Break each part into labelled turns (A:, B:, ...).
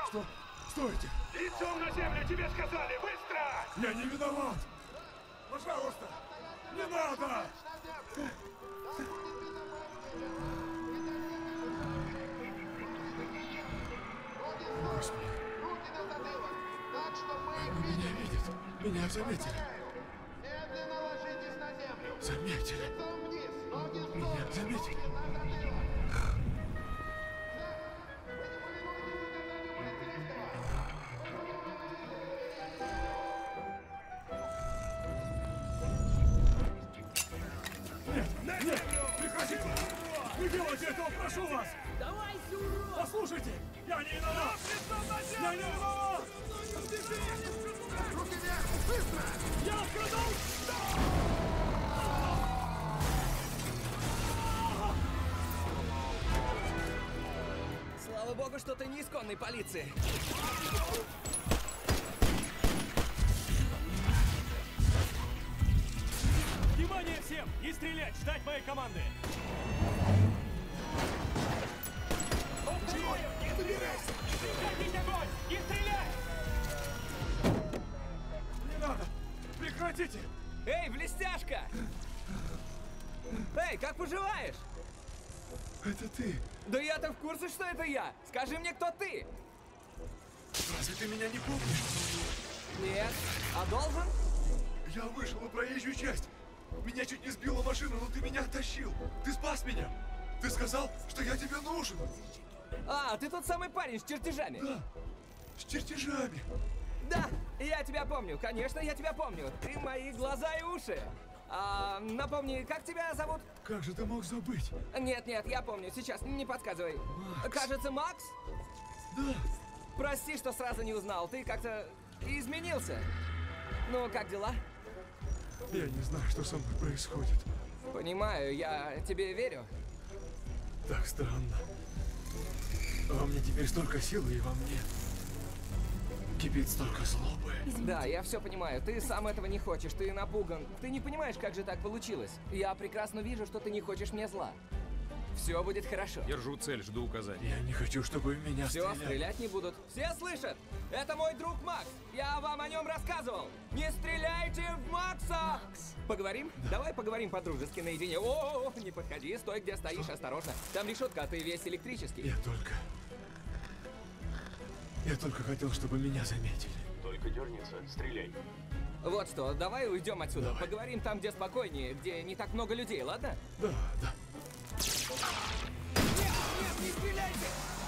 A: Что? Стойте!
B: Лицом на землю, тебе сказали! Быстро!
A: Я не виноват! Пожалуйста! Не надо! Господи!
C: Руки на затылок, так, что мы их
A: Меня
C: видим.
A: видят! Меня заметили!
C: Медленно ложитесь на землю.
A: Заметили!
C: Лицом вниз, ноги в
A: Меня
C: сторону,
A: заметили!
C: руки на затылок. Вы не повинуетесь указанию полицейского.
A: Нет! Нет! Прекратите! Не делайте этого, прошу вас!
D: Давай, урод!
A: Послушайте! Я не виноват! Я не виноват!
C: Руки вверх, быстро!
A: Я продал!
D: Слава богу, что ты не исконной полиции.
B: Внимание всем! Не стрелять! Ждать моей команды!
C: Чего? Не добирайся!
B: Прекратить огонь! Не стрелять!
A: Не надо! Прекратите!
D: Эй, блестяшка! Эй, как поживаешь?
A: Это ты!
D: Да я-то в курсе, что это я. Скажи мне, кто ты?
A: Разве ты меня не помнишь?
D: Нет. А должен?
A: Я вышел на проезжую часть. Меня чуть не сбила машина, но ты меня оттащил. Ты спас меня. Ты сказал, что я тебе нужен.
D: А, ты тот самый парень с чертежами.
A: Да, с чертежами.
D: Да, я тебя помню. Конечно, я тебя помню. Ты мои глаза и уши. А, напомни, как тебя зовут?
A: Как же ты мог забыть?
D: Нет, я помню. Сейчас, не подсказывай. Кажется, Макс?
A: Да.
D: Прости, что сразу не узнал. Ты как-то изменился. Ну, как дела?
A: Я не знаю, что со мной происходит.
D: Понимаю, я тебе верю.
A: Так странно. Во мне теперь столько силы, и во мне кипит столько злобы.
D: Да, я все понимаю. Ты сам этого не хочешь, ты напуган. Ты не понимаешь, как же так получилось. Я прекрасно вижу, что ты не хочешь мне зла. Все будет хорошо.
E: Держу цель, жду указаний.
A: Я не хочу, чтобы в меня
D: Все,
A: стреляли.
D: стрелять не будут. Все слышат? Это мой друг Макс. Я вам о нем рассказывал. Не стреляйте в Макса! Поговорим? Давай поговорим по-дружески наедине. О, не подходи, стой, где стоишь, осторожно. Там решетка, а ты весь электрический.
A: Я только хотел, чтобы меня заметили.
B: Только дернется, стреляй.
D: Вот что, давай уйдем отсюда.
A: Давай.
D: Поговорим там, где спокойнее, где не так много людей, ладно?
A: Да, да.
D: Нет, не стреляйте!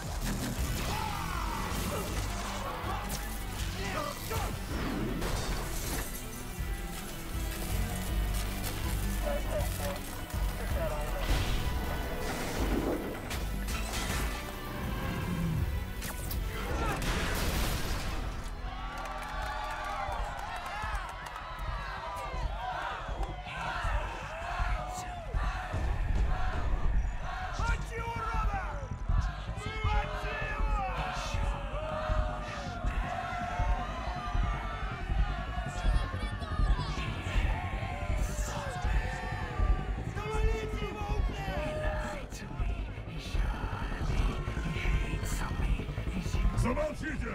A: Замолчите!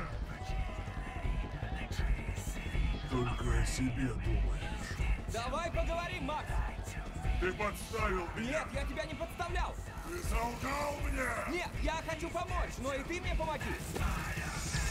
A: Только о себе думаешь.
D: Давай поговорим, Макс!
A: Ты подставил меня!
D: Нет, я тебя не подставлял!
A: Ты солгал мне!
D: Нет, я хочу помочь, но и ты мне помоги!